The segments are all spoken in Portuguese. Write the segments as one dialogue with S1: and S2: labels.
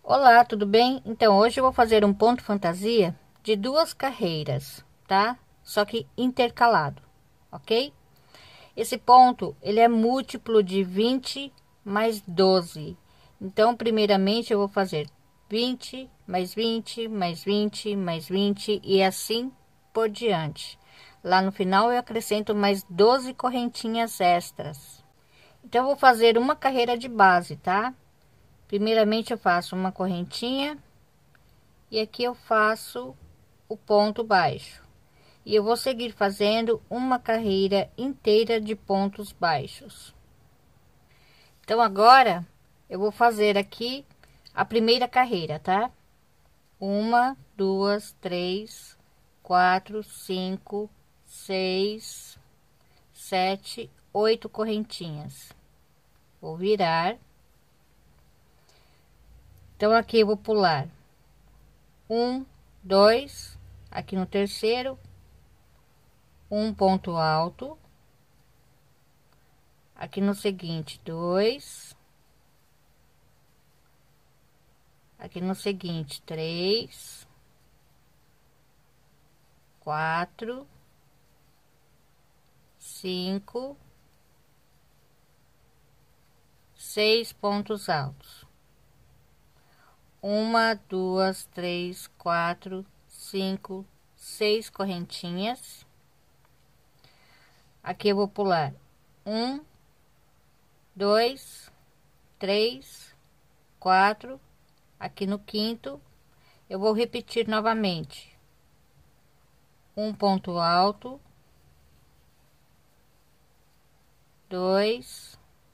S1: Olá, tudo bem? Então, hoje eu vou fazer um ponto fantasia de duas carreiras, tá? Só que intercalado, ok? Esse ponto, ele é múltiplo de 20 mais 12. Então, primeiramente, eu vou fazer 20 mais 20 mais 20 mais 20 e assim por diante. Lá no final, eu acrescento mais 12 correntinhas extras. Então, eu vou fazer uma carreira de base, tá? Primeiramente, eu faço uma correntinha e aqui eu faço o ponto baixo e eu vou seguir fazendo uma carreira inteira de pontos baixos. Então agora eu vou fazer aqui a primeira carreira, tá? Uma, duas, três, quatro, cinco, seis, sete, 8 correntinhas. Vou virar. Então aqui eu vou pular um, dois, aqui no terceiro, um ponto alto, aqui no seguinte, dois, aqui no seguinte, três, quatro, cinco, seis pontos altos. Uma, duas, três, quatro, cinco, seis correntinhas. Aqui eu vou pular um, dois, três, quatro. Aqui no quinto, eu vou repetir novamente um ponto alto, dois,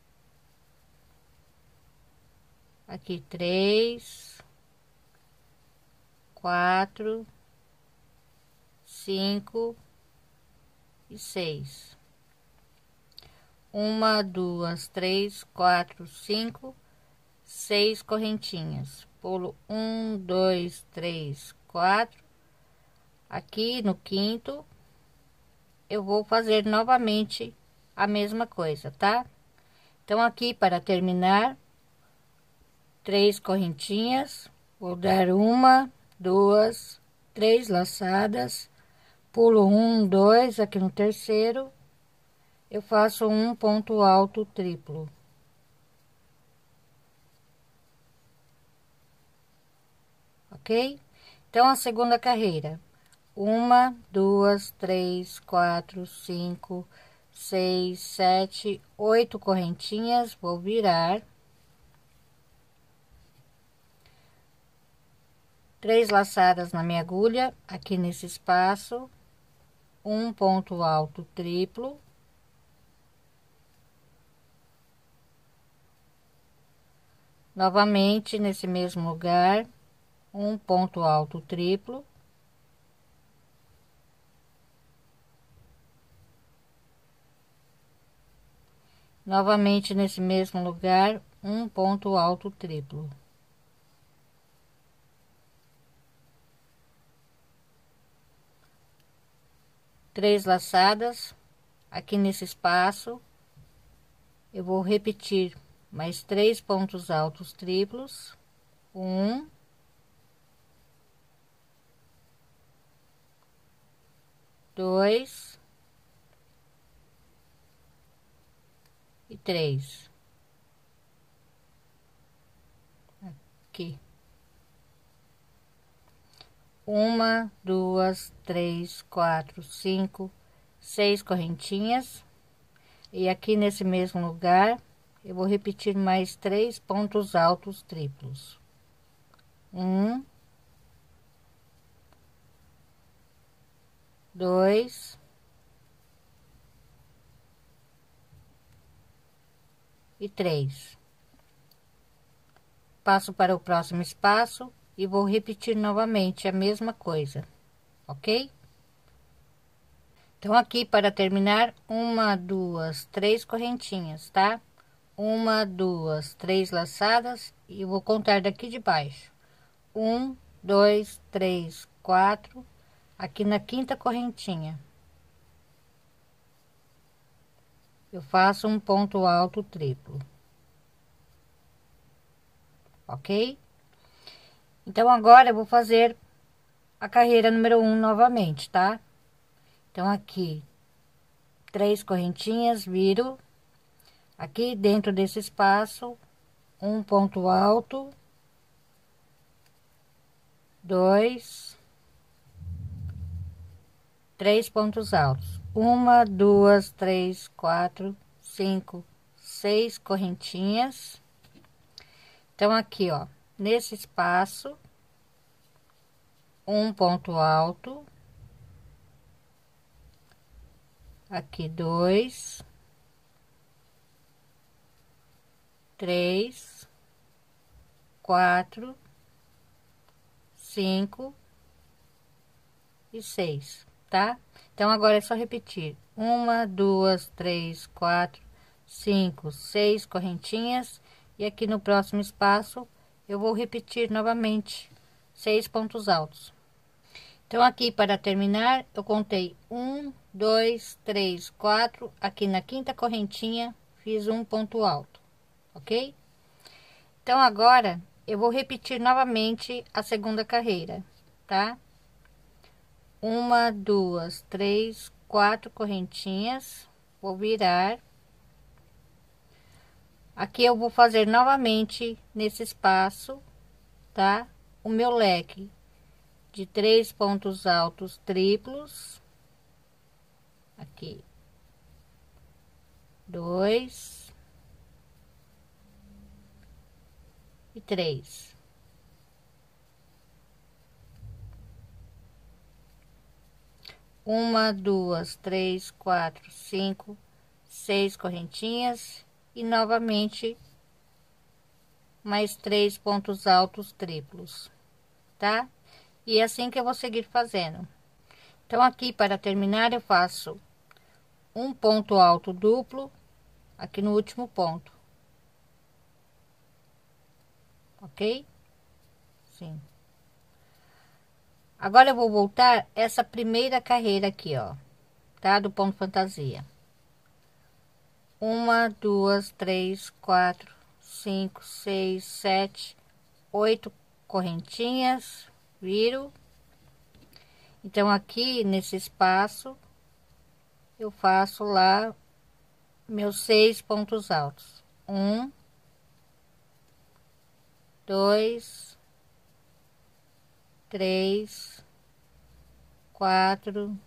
S1: aqui três, quatro, cinco e seis. Uma, duas, três, quatro, cinco, seis correntinhas. Pulo um, dois, três, quatro. Aqui no quinto, eu vou fazer novamente a mesma coisa, tá? Então, aqui para terminar, três correntinhas, vou dar uma, duas, três laçadas, pulo um, dois, aqui no terceiro, eu faço um ponto alto triplo. Ok? Então, a segunda carreira, uma, duas, três, quatro, cinco, seis, sete, 8 correntinhas, vou virar. Três laçadas na minha agulha, aqui nesse espaço, um ponto alto triplo. Novamente, nesse mesmo lugar, um ponto alto triplo. Novamente, nesse mesmo lugar, um ponto alto triplo. Três laçadas, aqui nesse espaço, eu vou repetir mais 3 pontos altos triplos, um, dois e três. Aqui. Uma, duas, três, quatro, cinco, seis correntinhas. E aqui nesse mesmo lugar, eu vou repetir mais 3 pontos altos triplos. Um, dois e três. Passo para o próximo espaço e vou repetir novamente a mesma coisa, ok? Então, aqui para terminar, uma, duas, três correntinhas, tá? Uma, duas, três laçadas e vou contar daqui de baixo. Um, dois, três, quatro. Aqui na quinta correntinha, eu faço um ponto alto triplo, ok? Então agora eu vou fazer a carreira número 1 novamente, tá? Então aqui 3 correntinhas, viro aqui dentro desse espaço, um ponto alto, 2, 3 pontos altos, uma, duas, três, quatro, 5, 6 correntinhas. Então aqui, ó, nesse espaço, um ponto alto, aqui 2, 3, 4, 5 e 6, tá? Então agora é só repetir: uma, duas, três, quatro, 5, 6 correntinhas, e aqui no próximo espaço eu vou repetir novamente 6 pontos altos. Então aqui para terminar eu contei 1, 2, 3, 4, aqui na quinta correntinha fiz um ponto alto, ok? Então agora eu vou repetir novamente a segunda carreira, tá? Uma, duas, três, 4 correntinhas, vou virar. Aqui eu vou fazer novamente nesse espaço, tá? O meu leque de 3 pontos altos triplos, aqui 2 e 3. Uma, duas, três, 4, 5, 6 correntinhas e novamente mais 3 pontos altos triplos, tá? E é assim que eu vou seguir fazendo. Então aqui para terminar eu faço um ponto alto duplo aqui no último ponto, ok? Sim. Agora eu vou voltar essa primeira carreira aqui, ó, tá? Do ponto fantasia. Uma, duas, três, 4, 5, 6, 7, 8 correntinhas, viro. Então aqui nesse espaço eu faço lá meus 6 pontos altos: 1, 2, 3, 4,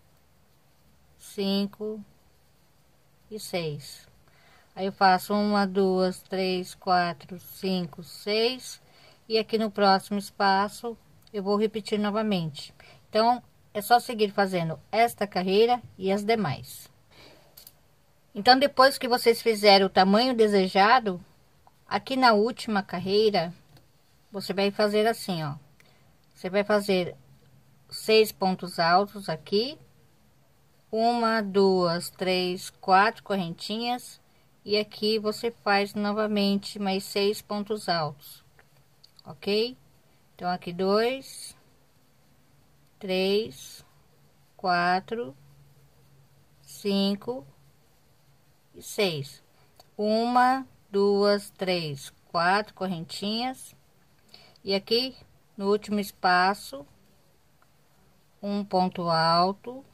S1: 5 e 6. Aí eu faço uma, duas, três, 4, 5, 6, e aqui no próximo espaço eu vou repetir novamente. Então é só seguir fazendo esta carreira e as demais. Então depois que vocês fizerem o tamanho desejado, aqui na última carreira você vai fazer assim, ó. Você vai fazer 6 pontos altos aqui, uma, duas, três, 4 correntinhas, e aqui você faz novamente mais 6 pontos altos, ok? Então aqui 2, 3, 4, 5 e 6. Uma, duas, três, 4 correntinhas, e aqui no último espaço um ponto alto,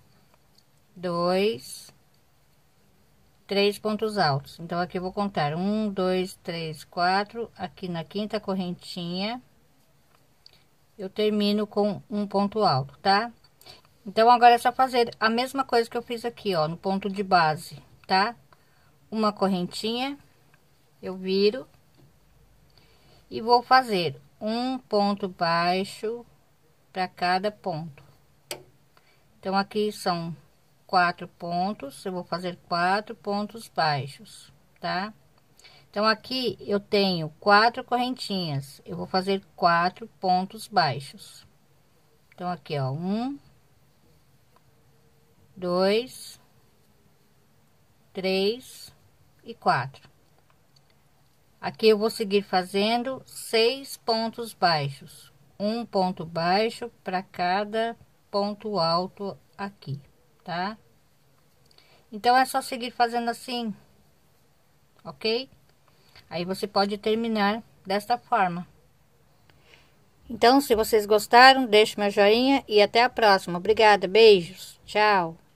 S1: 2, 3 pontos altos. Então aqui eu vou contar 1, 2, 3, 4. Aqui na quinta correntinha eu termino com um ponto alto, tá? Então agora é só fazer a mesma coisa que eu fiz aqui, ó, no ponto de base, tá? Uma correntinha, eu viro e vou fazer um ponto baixo para cada ponto. Então aqui são 4 pontos, eu vou fazer 4 pontos baixos, tá? Então aqui eu tenho 4 correntinhas, eu vou fazer 4 pontos baixos. Então aqui, ó, 1, 2, 3 e 4. Aqui eu vou seguir fazendo 6 pontos baixos, um ponto baixo para cada ponto alto aqui, tá? Então é só seguir fazendo assim, ok? Aí você pode terminar desta forma. Então, se vocês gostaram, deixe meu joinha e até a próxima. Obrigada, beijos, tchau.